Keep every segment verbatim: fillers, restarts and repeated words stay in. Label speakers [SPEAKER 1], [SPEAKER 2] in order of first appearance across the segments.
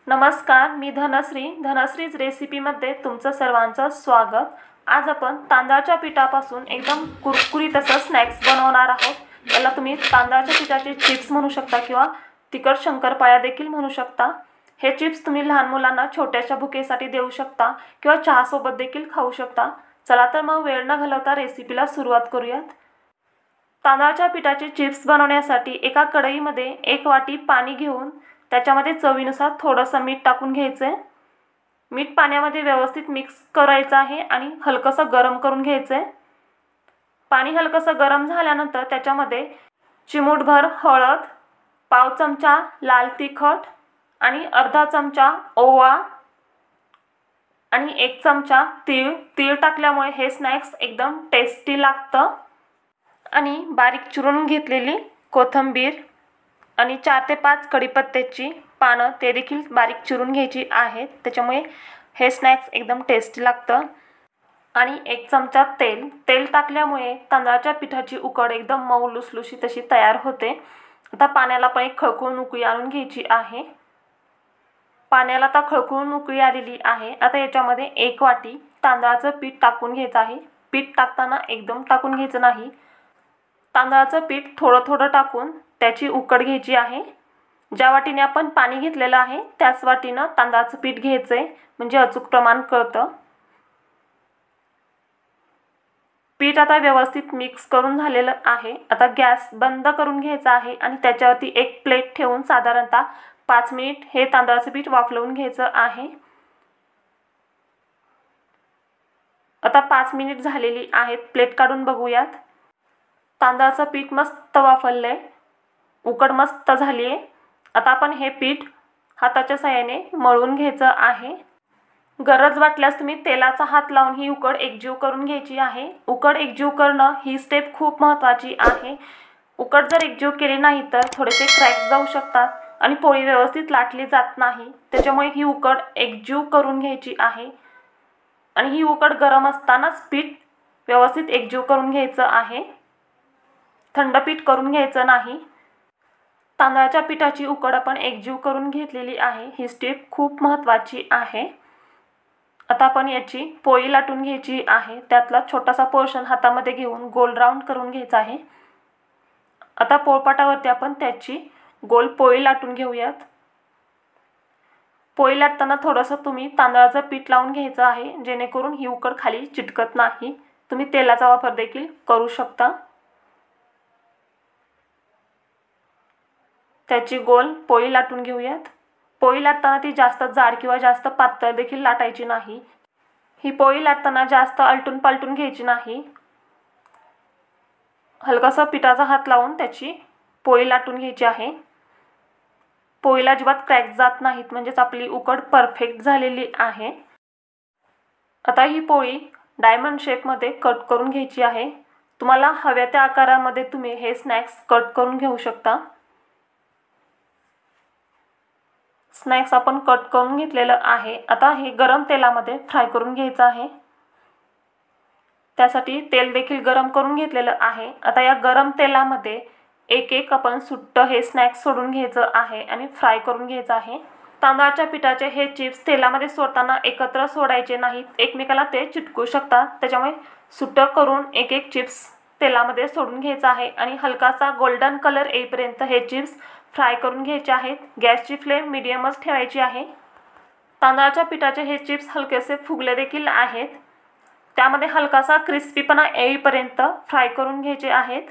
[SPEAKER 1] नमस्कार, मी धनश्री धनश्रीज रेसिपीमध्ये तुमचं सर्वांचं स्वागत। आज आपण तांदळाच्या पिठापासून एकदम कुरकुरीत असं स्नॅक्स बनवणार आहोत। याला तुम्ही तांदळाच्या पिठाचे चिप्स म्हणू शकता किंवा तिखट शंकरपाळ्या देखील म्हणू शकता। हे चिप्स तुम्ही लहान मुलांना छोट्याशा भुकेसाठी देऊ शकता किंवा चहा सोबत देखील खाऊ शकता। चला तर मग वेळ न घालवता रेसिपीला सुरुवात करूयात। तांदळाच्या पिठाचे चिप्स बनवण्यासाठी एका कढईमध्ये एक वाटी पाणी घेऊन त्याच्यामध्ये चवीनुसार थोडंसं मीठ टाकून घ्यायचं। मीठ पाण्यामध्ये व्यवस्थित मिक्स करायचं आहे आणि हलकसं गरम करून घ्यायचं। पाणी हलकसं गरम झाल्यानंतर त्याच्यामध्ये चिमूटभर हळद, पाव चमचा लाल तिखट आणि अर्धा चमचा ओवा आणि एक चमचा तीळ तीळ टाकल्यामुळे हे स्नॅक्स एकदम टेस्टी लागतं। आणि बारीक चिरून घेतलेली कोथिंबीर आणि चार ते पाच कढीपत्त्याची पानं ते देखील बारीक चिरून घ्यायची आहेत, त्याच्यामुळे हे स्नॅक्स एकदम टेस्टी लागतं। आणि एक चमचा तेल तेल टाकल्यामुळे तांदळाच्या पिठाची उकड एकदम मऊ लुसलुशीत अशी तयार होते। आता पाण्याला पण एक खळखळून उकळी आणून घ्यायची आहे। पाण्याला आता खळखळून उकळी आलेली आहे। आता याच्यामध्ये एक वाटी तांदळाचं पीठ टाकून घ्यायचं आहे। पीठ टाकताना एकदम टाकून घ्यायचं नाही, तांदळाचं पीठ थोडं थोडं टाकून त्याची उकड घ्यायची आहे। ज्या वाटीने आपण पाणी घेतलेलं आहे त्याच वाटीनं तांदळाचं पीठ घ्यायचंय, म्हणजे अचूक प्रमाण कळतं। पीठ आता व्यवस्थित मिक्स करून झालेलं आहे। आता गॅस बंद करून घ्यायचा आहे आणि त्याच्यावरती एक प्लेट ठेवून साधारणतः पाच मिनिट हे तांदळाचं पीठ वाफलवून घ्यायचं आहे। आता पाच मिनिट झालेली आहेत, प्लेट काढून बघूयात। तांदळाचं पीठ मस्त वाफललंय, उकड मस्त झाली आहे। आता आपण हे पीठ हाताच्या साहाय्याने मळून घ्यायचं आहे। गरज वाटल्यास तुम्ही तेलाचा हात लावून ही उकड एकजीव करून घ्यायची आहे। उकड एकजीव करणं ही स्टेप खूप महत्त्वाची आहे। उकड जर एकजीव केली नाही तर थोडेसे क्रॅक्स जाऊ शकतात आणि पोळी व्यवस्थित लाटली जात नाही, त्याच्यामुळे ही उकड एकजीव करून घ्यायची आहे। आणि ही उकड गरम असतानाच पीठ व्यवस्थित एकजीव करून घ्यायचं आहे, थंड पीठ करून घ्यायचं नाही। तांदळाच्या पिठाची उकड आपण एकजीव करून घेतलेली आहे, ही स्टेप खूप महत्त्वाची आहे। आता आपण याची पोळी लाटून घ्यायची आहे। त्यातला छोटासा पोर्शन हातामध्ये घेऊन गोल राऊंड करून घ्यायचा आहे। आता पोळपाटावरती आपण त्याची गोल पोळी लाटून घेऊयात। पोळी लाटताना थोडंसं तुम्ही तांदळाचं पीठ लावून घ्यायचं आहे, जेणेकरून ही उकड खाली चिटकत नाही। तुम्ही तेलाचा वापर देखील करू शकता। त्याची गोल पोळी लाटून घेऊयात। पोळी लाटताना ती जास्त जाड किंवा जास्त पातळ देखील लाटायची नाही। ही पोळी लाटताना जास्त आलटून पालटून घ्यायची नाही, हलकासा पिठाचा हात लावून त्याची पोळी लाटून घ्यायची आहे। पोळीला अजिबात क्रॅक जात नाहीत, म्हणजेच आपली उकड परफेक्ट झालेली आहे। आता ही पोळी डायमंड शेपमध्ये कट करून घ्यायची आहे। तुम्हाला हव्या त्या आकारामध्ये तुम्ही हे स्नॅक्स कट करून घेऊ शकता। स्नॅक्स आपण कट करून घेतलेलं आहे। आता हे गरम तेलामध्ये फ्राय करून घ्यायचं आहे, त्यासाठी तेल देखील गरम करून घेतलेलं आहे। आता या गरम तेलामध्ये एक एक आपण सुट्ट हे स्नॅक्स सोडून घ्यायचं आहे आणि फ्राय करून घ्यायचं आहे। तांदळाच्या पिठाचे हे चिप्स तेलामध्ये सोडताना एकत्र सोडायचे नाहीत, एकमेकाला ते चिटकू शकतात, त्याच्यामुळे सुट्ट करून एक एक चिप्स तेलामध्ये सोडून घ्यायचा आहे आणि हलकासा गोल्डन कलर येईपर्यंत हे चिप्स फ्राय करून घ्यायचे आहेत। गॅसची फ्लेम मीडियमच ठेवायची आहे। तांदळाच्या पिठाचे हे चिप्स हलकेसे फुगले देखील आहेत, त्यामध्ये हलकासा क्रिस्पीपणा येईपर्यंत फ्राय करून घ्यायचे आहेत।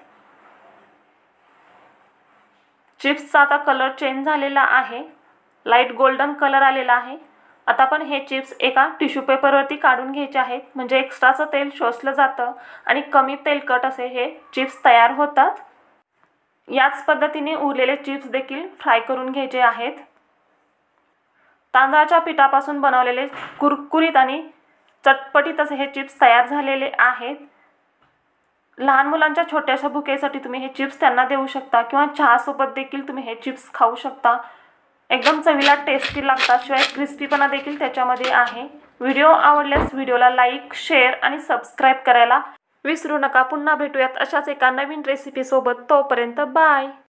[SPEAKER 1] चिप्सचा आता कलर चेंज झालेला आहे, लाईट गोल्डन कलर आलेला आहे। आता आपण हे चिप्स एका टिश्यू पेपरवरती काढून घ्यायचे आहेत, म्हणजे एक्स्ट्राचं तेल शोषलं जातं आणि कमी तेलकट असे हे चिप्स तयार होतात। याच पद्धतीने उरलेले चिप्स देखील फ्राय करून घ्यायचे आहेत। तांदळाच्या पिठापासून बनवलेले कुरकुरीत आणि चटपटीत असे हे चिप्स तयार झालेले आहेत। लहान मुलांच्या छोट्याशा भुकेसाठी तुम्ही हे चिप्स त्यांना देऊ शकता किंवा चहा सोबत देखील तुम्ही हे चिप्स खाऊ शकता। एकदम चवीला टेस्टी लागतात, शिवाय क्रिस्पीपणा देखील त्याच्यामध्ये आहे। व्हिडिओ आवडल्यास व्हिडिओला लाईक, शेअर आणि सबस्क्राईब करायला विसरू नका। पुन्हा भेटूयात अशाच एका नवीन रेसिपी सोबत, तोपर्यंत बाय।